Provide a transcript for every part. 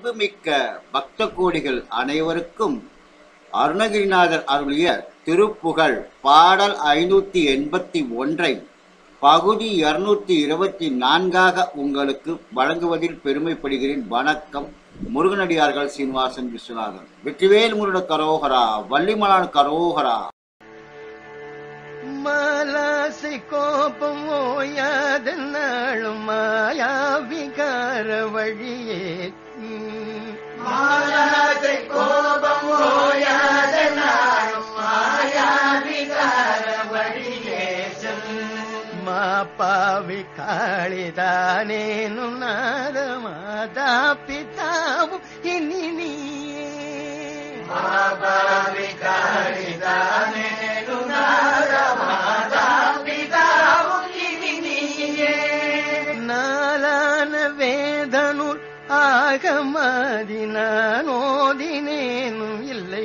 அன்புமிக்க பக்த கோடிகள் அனைவருக்கும் அருணகிரிநாதர் அருளிய திருப்புகழ் பாடல் 581 பகுதி 224 உங்களுக்கு வழங்குவதில் பெருமைப்படுகிறேன். வணக்கம். முருகனடியார்கள் சீனிவாசன் விஸ்வநாதன். வெற்றிவேல் முருகன் கரோகரா, வள்ளிமலான் கரோகரா. மாலாசை கோபம் ஓயாதனாலும் மாயா விகார வழியே, மாலாசை கோபம் ஓயாதனாலும் மாயா விகார வழியே மாப்பாவி காளிதானேனு நாத மாதா பிதாவும் இனி நீயே, மாபாவி காளிதானேனு நாத மாதா பிதாவும் இனி நீயே. நாளான வேதனுள் ஆகமாதி நான் ஓதினேனும் இல்லை,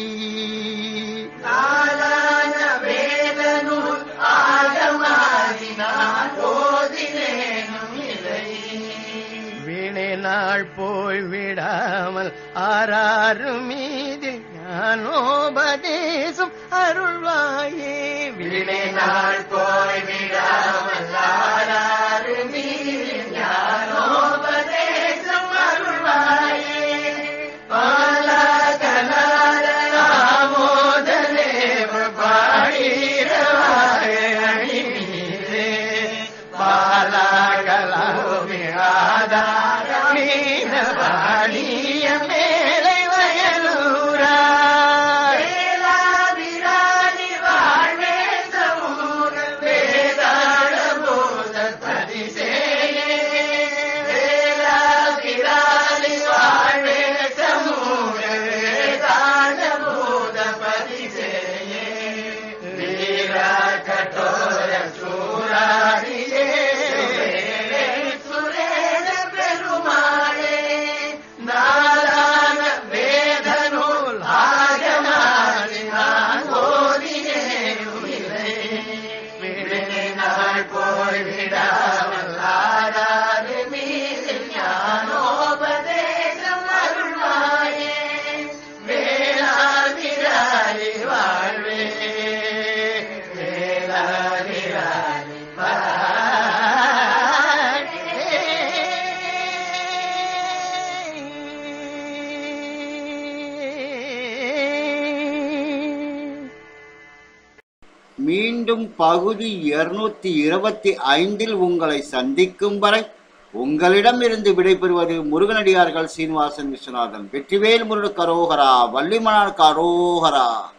நாளான வேதனுள் ஆகமாதி நான் ஓதினேனும் இல்லை. வீணே நாள் போய் விடாமல் ஆறாறு மீது ஞானோபதேசம் அருள்வாயே. வீணே நாள் போய் விடாமல் ஆறாறு மீது ஞானோபதேசம் அருள்வாயே. பாலகனால ஆமோதனேவ பாடிரவாய அணிமீரே, பாலகலாமி ஆதார மீன பாடிய மேலை வயலூரா, வேளாவிராணி வாழ்வே சமூக வேதாள போத பதிசேயே. வேளாவிராணி வாழ்வே சமூக வேதாள போத பதிசேயே. வீரா கட்டோர சூராரியே சுரேத பெருமாளே. நாளான வேதநூல் ஆகமாதி நான் ஓதினேனும் இல்லை. விடை நாள் போய் விடாமல் ஆறாறு மீது ஞானோபதேசம் அருள்வாயே. வேளாவிராணி வாழ்வே, வேளாவிராணி மீண்டும் பகுதி 225 உங்களை சந்திக்கும் வரை உங்களிடமிருந்து விடைபெறுவது முருகனடியார்கள் சீனிவாசன் விஸ்வநாதன். வெற்றிவேல் முருகன் கரோகரா, வள்ளிமலான் கரோகரா.